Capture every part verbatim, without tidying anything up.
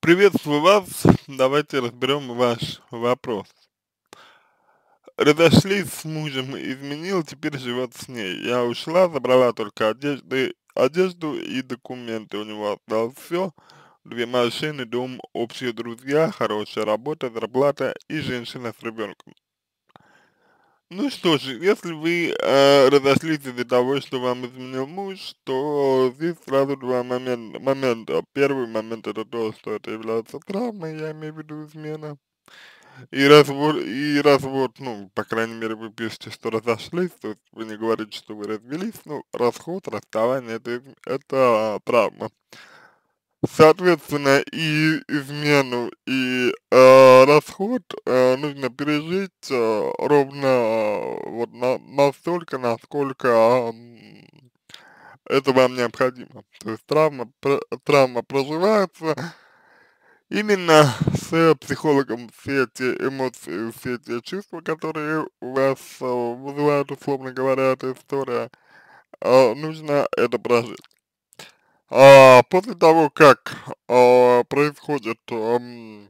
Приветствую вас. Давайте разберем ваш вопрос. Разошлись с мужем, изменил, теперь живет с ней. Я ушла, забрала только одежды, одежду и документы. У него осталось все. Две машины, дом, общие друзья, хорошая работа, зарплата и женщина с ребенком. Ну что ж, если вы э, разошлись из-за того, что вам изменил муж, то здесь сразу два момента. момента. Первый момент это то, что это является травмой, я имею в виду измена. И раз вот, и раз вот, ну, по крайней мере, вы пишете, что разошлись, то есть вы не говорите, что вы развелись, ну, расход, расставание, это, из- это травма. Соответственно, и измену, и э, расход э, нужно пережить э, ровно э, вот на, настолько, насколько м, это вам необходимо. То есть травма, про- травма проживается именно с психологом, все те эмоции, все те чувства, которые у вас э, вызывают, условно говоря, эта история, э, нужно это прожить. А, после того, как а, происходит ам,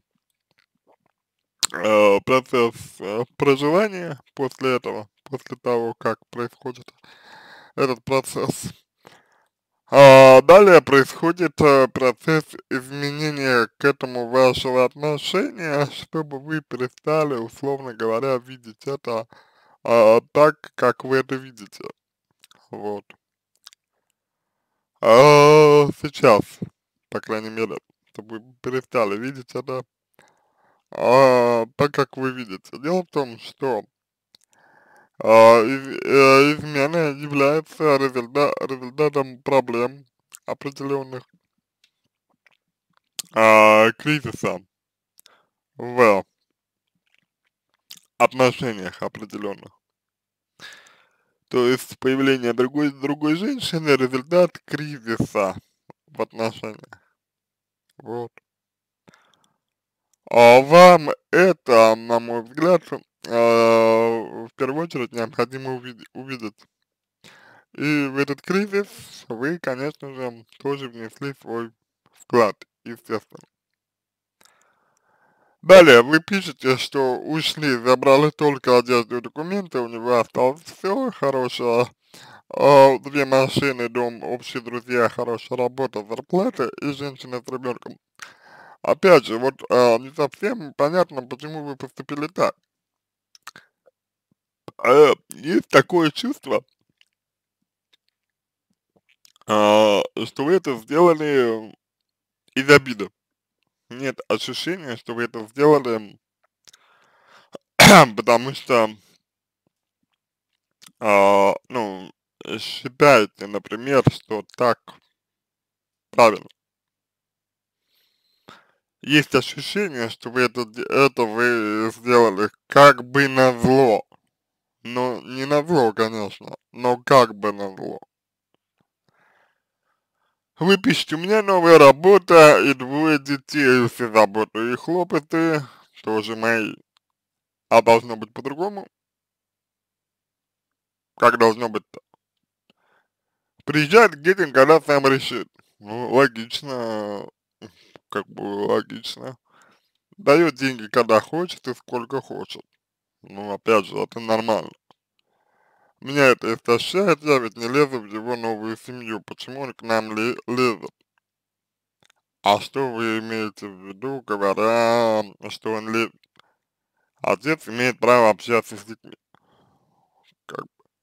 а, процесс а, проживания, после этого, после того, как происходит этот процесс, а, далее происходит а, процесс изменения к этому вашего отношения, чтобы вы перестали, условно говоря, видеть это а, так, как вы это видите. Вот. А сейчас, по крайней мере, чтобы вы перестали видеть это А, так как вы видите, дело в том, что а, из, э, измена является результа- результатом проблем определенных, а, кризиса в отношениях определенных. То есть появление другой, другой женщины — результат кризиса в отношениях. Вот. А вам это, на мой взгляд, а, в первую очередь необходимо увидеть. увидеть. И в этот кризис вы, конечно же, тоже внесли свой вклад, естественно. Далее вы пишете, что ушли, забрали только одежду и документы, у него осталось все, хорошая, а, две машины, дом, общие друзья, хорошая работа, зарплата и женщина с ребенком. Опять же, вот а, не совсем понятно, почему вы поступили так. А, есть такое чувство, а, что вы это сделали из обиды. Нет ощущения, что вы это сделали, потому что, а, ну, считаете, например, что так правильно. Есть ощущение, что вы это, де- это вы сделали как бы на зло. Но не на зло, конечно, но как бы на зло. Вы пишете, у меня новая работа и двое детей, все заботы и хлопоты тоже мои. А должно быть по-другому? Как должно быть-то? Приезжает к детям, когда сам решит. Ну, логично, как бы логично. Дает деньги, когда хочет и сколько хочет. Ну, опять же, это нормально. Меня это истощает, я ведь не лезу в его новую семью. Почему он к нам ле- лезет? А что вы имеете в виду, говоря, что он лезет? Отец имеет право общаться с детьми. Как,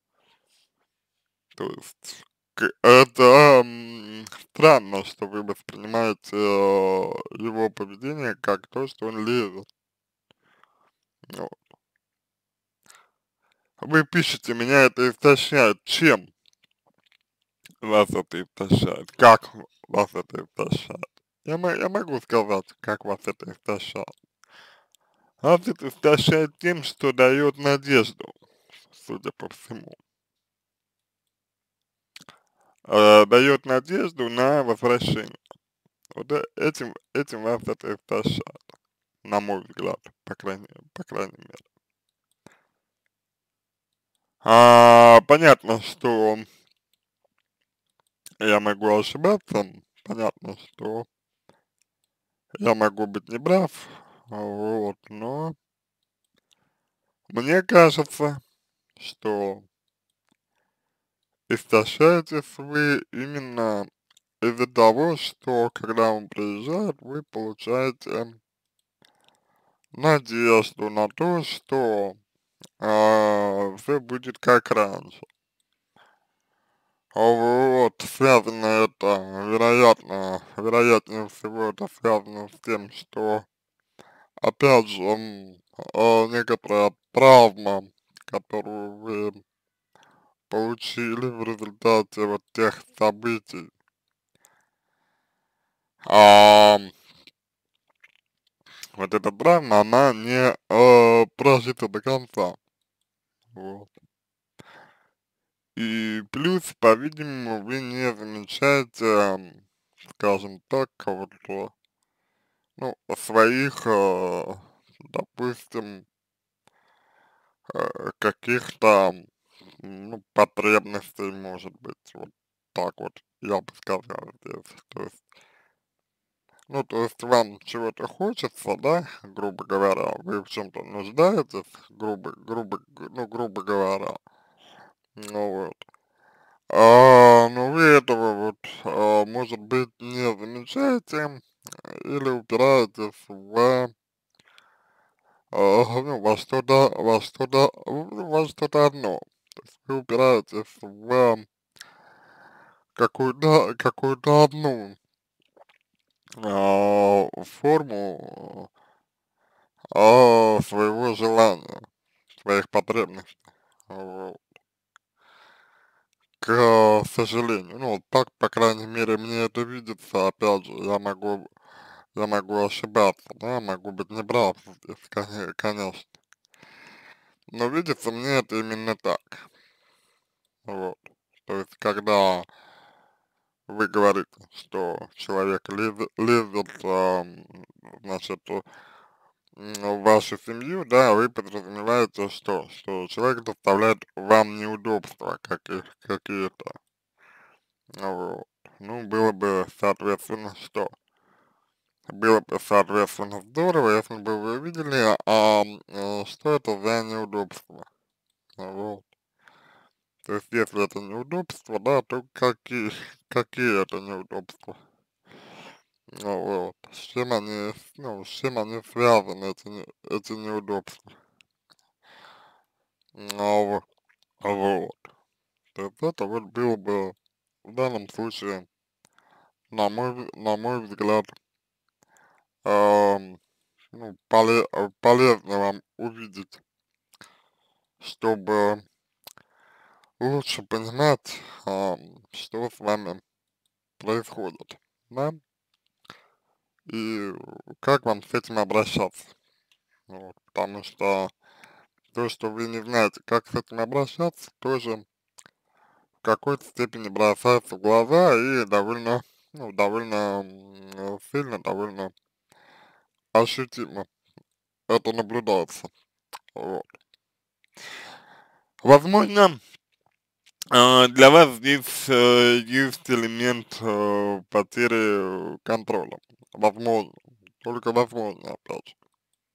то есть, к- это м, странно, что вы воспринимаете э, его поведение как то, что он лезет. Ну, вы пишете, меня это истощает. Чем вас это истощает? Как вас это истощает? Я, мо- я могу сказать, как вас это истощает. Вас это истощает тем, что дает надежду, судя по всему. Э, дает надежду на возвращение. Вот э- этим, этим вас это истощает, на мой взгляд, по крайней, по крайней мере. А, понятно, что я могу ошибаться, понятно, что я могу быть неправ, вот, но мне кажется, что истощаетесь вы именно из-за того, что когда он приезжает, вы получаете надежду на то, что а, все будет как раньше. А вот, связано это, вероятно, вероятнее всего это связано с тем, что, опять же, м, а, некоторая травма, которую вы получили в результате вот тех событий, а, вот эта травма, она не э, прожита до конца, вот. И плюс, по-видимому, вы не замечаете, м, скажем так, вот, э, ну, своих, э, допустим, э, каких-то, м, ну, потребностей, может быть, вот так вот, я бы сказал здесь. То есть, ну, то есть вам чего-то хочется, да, грубо говоря, вы в чем-то нуждаетесь, грубо, грубо, г- ну, грубо говоря, ну вот. А, но вы этого вот, а, может быть, не замечаете или упираетесь в, а, ну, во что-то, во что-то, в- во что-то одно. То есть вы упираетесь в какую-то, какую-то одну а, форму а, своего желания, своих потребностей. Вот. К сожалению, ну, вот так, по крайней мере, мне это видится, опять же, я могу, я могу ошибаться, да, могу быть неправ здесь, коне- конечно, но видится мне это именно так, вот, то есть, когда вы говорите, что человек лезет, лезет ам, значит, в м, в вашу семью, да, вы подразумеваете что? Что человек доставляет вам неудобства каких, какие-то, вот. Ну, было бы, соответственно, что? Было бы, соответственно, здорово, если бы вы увидели, а, э, что это за неудобства. Вот. То есть, если это неудобства, да, то какие, какие это неудобства. Ну, вот. С чем они, ну, с чем они связаны, эти, не- эти неудобства. Ну, вот. Вот. То есть, это вот было бы в данном случае, на мой, в- на мой взгляд, ам, ну, поле, э, полезно вам увидеть, чтобы лучше понимать, ам, что с вами происходит, да, и как вам с этим обращаться, вот, потому что то, что вы не знаете, как с этим обращаться, тоже в какой-то степени бросается в глаза и довольно, ну, довольно м, сильно, довольно ощутимо это наблюдается, вот. Возможно, А, для вас здесь э, есть элемент э, потери контроля. Возможно. Только возможно, опять же.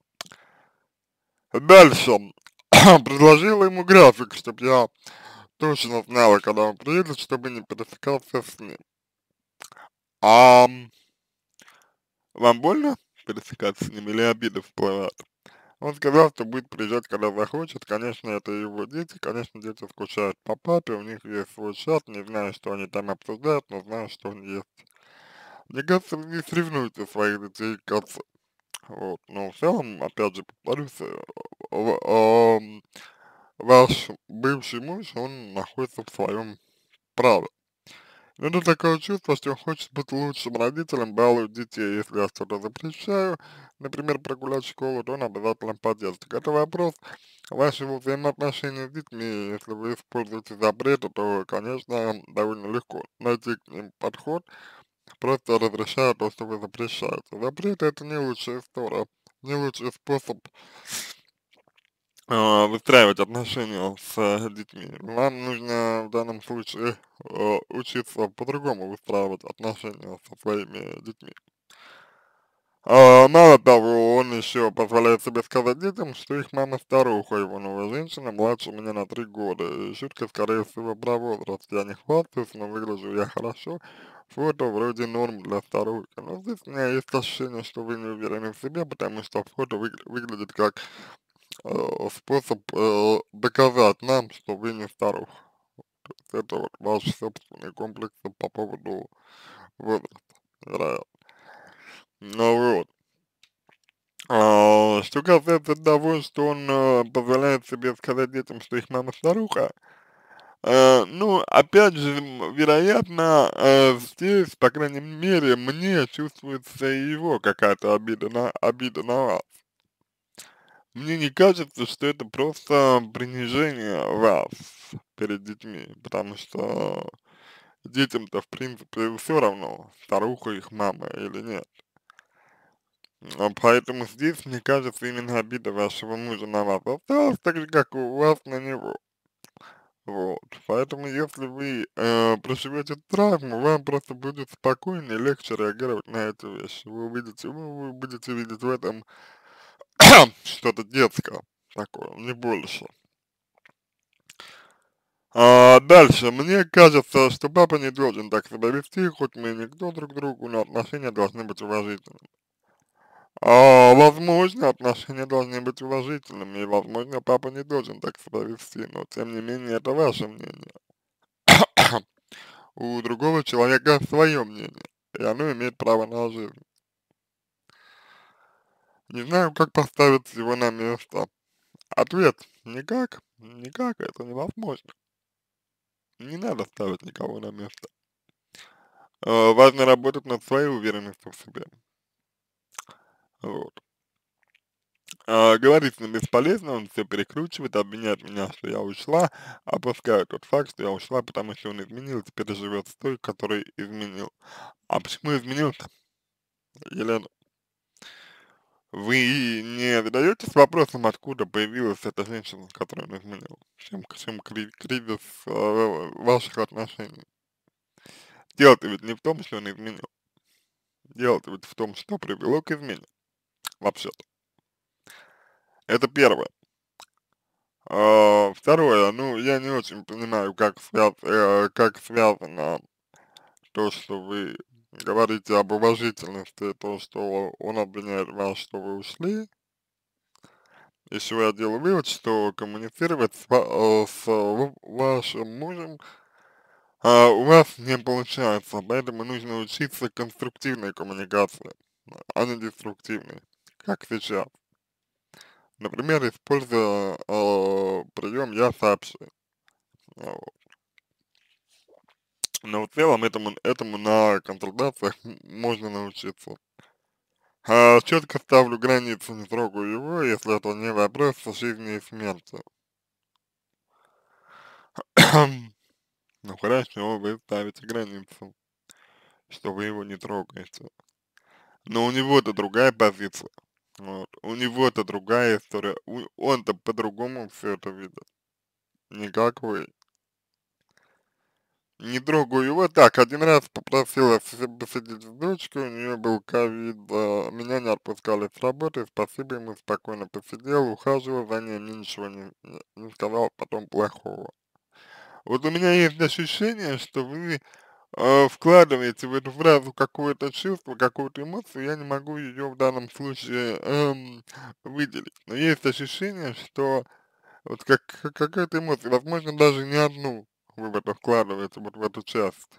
Дальше. Предложила ему график, чтобы я точно знала, когда он приедет, чтобы не пересекался с ним. А вам больно пересекаться с ним или обида всплывает? Он сказал, что будет приезжать, когда захочет. Конечно, это его дети. Конечно, дети скучают по папе. У них есть свой чат. Не знаю, что они там обсуждают, но знаю, что он есть. Мне кажется, вы не соревнуете своих детей к отцу. Вот. Но в целом, опять же, повторюсь, э, в- ам, ваш бывший муж, он находится в своем праве. Но это такое чувство, что он хочет быть лучшим родителем, балует детей. Если я что-то запрещаю, например, прогулять в школу, то он обязательно поддержит. Так это вопрос вашего взаимоотношения с детьми. Если вы используете запреты, то, конечно, довольно легко найти к ним подход, просто разрешаю то, что вы запрещаете. Запрет это не лучшая история, не лучший способ а, выстраивать отношения с э, детьми. Вам нужно в данном случае э, учиться по-другому выстраивать отношения со своими детьми. А, мало того, он еще позволяет себе сказать детям, что их мама старуха, его новая женщина младше меня на три года. И шутка, скорее всего, про возраст. Я не хвастаюсь, но выгляжу я хорошо. Фото вроде норм для старухи. Но здесь у меня есть ощущение, что вы не уверены в себе, потому что фото выгля- выглядит как э, способ э, доказать нам, что вы не старуха. То есть это вот ваши собственные комплексы по поводу возраста, вероятно. Ну вот. А, что касается того, что он э, позволяет себе сказать детям, что их мама старуха, э, ну, опять же, м, вероятно, э, здесь, по крайней мере, мне чувствуется и его какая-то обида на, обида на вас. Мне не кажется, что это просто принижение вас перед детьми, потому что детям-то, в принципе, все равно, старуха их мама или нет. А поэтому здесь, мне кажется, именно обида вашего мужа на вас осталась, так же, как и у вас на него. Вот. Поэтому, если вы э, проживете травму, вам просто будет спокойнее, легче реагировать на эти вещи. Вы увидите, вы, вы будете видеть в этом что-то детское такое, не больше. А дальше, мне кажется, что папа не должен так себя вести, хоть мы и никто друг другу, но отношения должны быть уважительными. А, возможно, отношения должны быть уважительными, и, возможно, папа не должен так себя вести, но, тем не менее, это ваше мнение. У другого человека свое мнение, и оно имеет право на жизнь. Не знаю, как поставить его на место. Ответ: никак, никак, это невозможно. Не надо ставить никого на место. Э, важно работать над своей уверенностью в себе. Вот. А, говорить с ним бесполезно, он все перекручивает, обвиняет меня, что я ушла, опускает тот факт, что я ушла, потому что он изменил, теперь живет с той, который изменил. А почему изменил-то, Елена? Вы не задаетесь вопросом, откуда появилась эта женщина, с которой он изменил? В чем, в чем кри- кризис э, ваших отношений? Дело-то ведь не в том, что он изменил. Дело-то ведь в том, что привело к измене, вообще-то. Это первое. А, второе, ну, я не очень понимаю, как, связ, э, как связано то, что вы говорите об уважительности, то, что он обвиняет вас, что вы ушли. Еще я делаю вывод, что коммуницировать с, ва- э, с ва- вашим мужем а, у вас не получается, поэтому нужно учиться конструктивной коммуникации, а не деструктивной, как сейчас. Например, используя э, прием «я сообщи». А, вот. Но в целом этому, этому на консультациях м- можно научиться. А, четко ставлю границы, не трогаю его, если это не вопрос жизни и смерти. Ну хорошо, вы ставите границу, что вы его не трогаете. Но у него-то другая позиция. Вот. У него-то другая история. У- Он-то по-другому все это видит. Не как вы. Не трогаю его. Так, один раз попросила с- посидеть с дочкой, у нее был ковид, а, меня не отпускали с работы, спасибо ему, спокойно посидел, ухаживал за ней, мне ничего не, не, не сказал потом плохого. Вот у меня есть ощущение, что вы э, вкладываете в эту фразу какое-то чувство, какую-то эмоцию, я не могу ее в данном случае эм, выделить. Но есть ощущение, что вот как, как- какая-то эмоция, возможно, даже не одну вы в это вкладываете, вот в эту часть.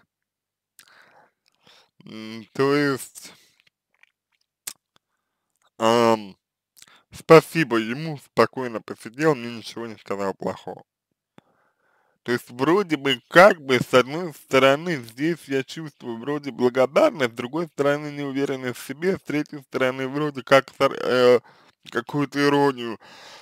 М, то есть, ам, спасибо ему, спокойно посидел, мне ничего не сказал плохого. То есть вроде бы как бы с одной стороны здесь я чувствую вроде благодарность, с другой стороны неуверенность в себе, с третьей стороны вроде как сар- э, какую-то иронию,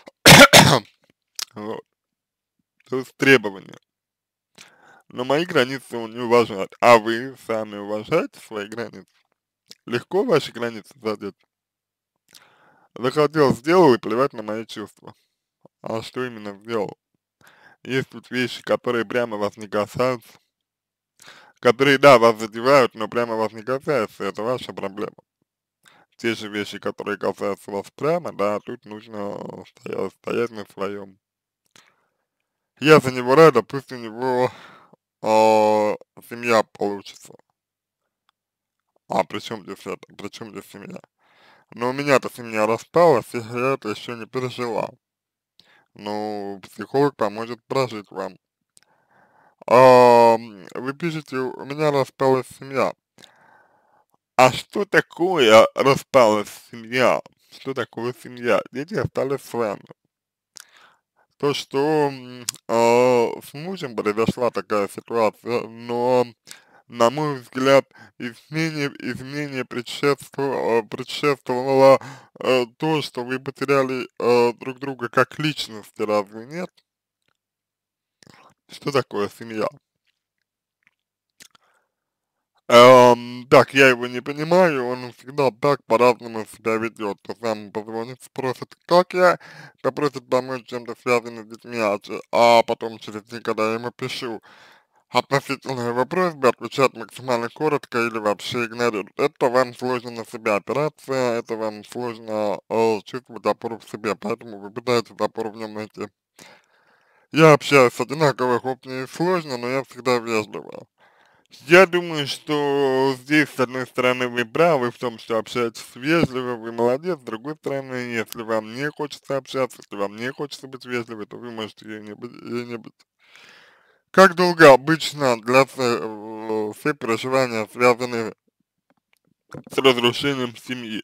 вот, то есть требования. Но мои границы он не уважает, а вы сами уважаете свои границы? Легко ваши границы задеть? Захотел, сделал и плевать на мои чувства. А что именно сделал? Есть тут вещи, которые прямо вас не касаются, которые, да, вас задевают, но прямо вас не касаются, это ваша проблема. те же вещи, которые касаются вас прямо, да, тут нужно стоять, стоять на своем. Я за него рада, пусть у него а, семья получится. А при чем здесь это? При чем здесь семья? Но у меня-то семья распалась, и я это еще не пережила. Ну, психолог поможет прожить вам. А, м, вы пишете, у меня распалась семья. А что такое распалась семья? Что такое семья? Дети остались с вами. То, что м, а, с мужем произошла такая ситуация, но, на мой взгляд, изменение, изменение предшествовало, предшествовало э, то, что вы потеряли э, друг друга как личности, разве нет? Что такое семья? Эм, так, я его не понимаю, он всегда так по-разному себя ведет. То сам позвонит, спросит, как я, попросит помочь чем-то связанным с детьми, а, че- а потом через день, когда я ему пишу относительно его просьбы, отвечает максимально коротко или вообще игнорирует. Это вам сложно на себя опираться, это вам сложно э, чувствовать опору в себе, поэтому вы пытаетесь опору в нем найти. Я общаюсь с одинаковых опытами сложно, но я всегда вежливо. Я думаю, что здесь, с одной стороны, вы правы в том, что общаетесь вежливо, вы молодец, с другой стороны, если вам не хочется общаться, если вам не хочется быть вежливой, то вы можете ей не быть. Ей не быть. Как долго обычно длятся э, все переживания, связанные с разрушением семьи?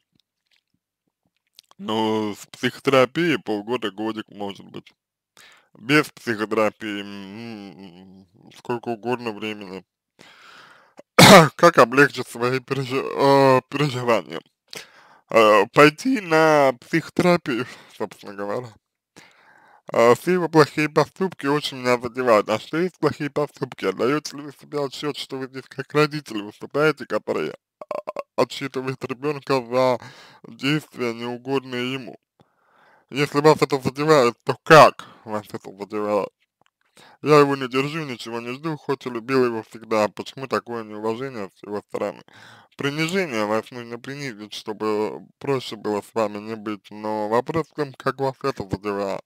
Ну, с психотерапией полгода, годик, может быть. Без психотерапии м, сколько угодно времени. Как облегчить свои пережи- э, переживания? Э, пойти на психотерапию, собственно говоря. А, все его плохие поступки очень меня задевают. А что есть плохие поступки? Отдаете ли вы себе отчет, что вы здесь как родители выступаете, которые а, отчитывают ребенка за действия, неугодные ему? Если вас это задевает, то как вас это задевает? Я его не держу, ничего не жду, хоть и любил его всегда. Почему такое неуважение с его стороны? Принижение вас нужно принизить, чтобы проще было с вами не быть. Но вопрос в том, как вас это задевает.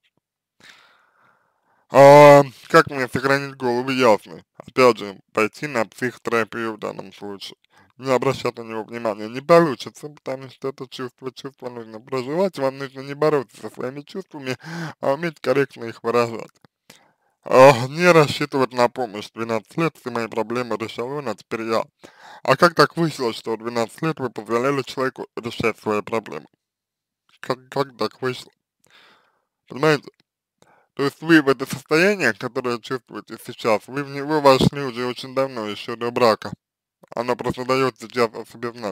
А, как мне сохранить голову ясной? Опять же, пойти на психотерапию в данном случае. Не обращать на него внимания не получится, потому что это чувство, чувство нужно проживать, вам нужно не бороться со своими чувствами, а уметь корректно их выражать. А, не рассчитывать на помощь. двенадцать лет все мои проблемы решал он, а теперь я. А как так вышло, что в двенадцать лет вы позволяли человеку решать свои проблемы? Как, как так вышло? Понимаете? То есть вы в это состояние, которое чувствуете сейчас, вы в него вошли уже очень давно, еще до брака. Оно просто дает сейчас о себе знать.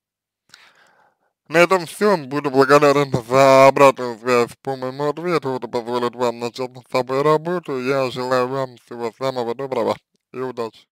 На этом все. Буду благодарен за обратную связь по моему ответу. Это позволит вам начать над собой работу. Я желаю вам всего самого доброго и удачи.